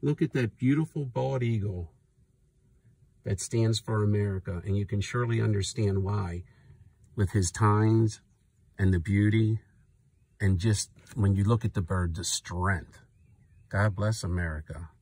Look at that beautiful bald eagle that stands for America, and you can surely understand why, with his tines and the beauty, and just when you look at the bird, the strength. God bless America.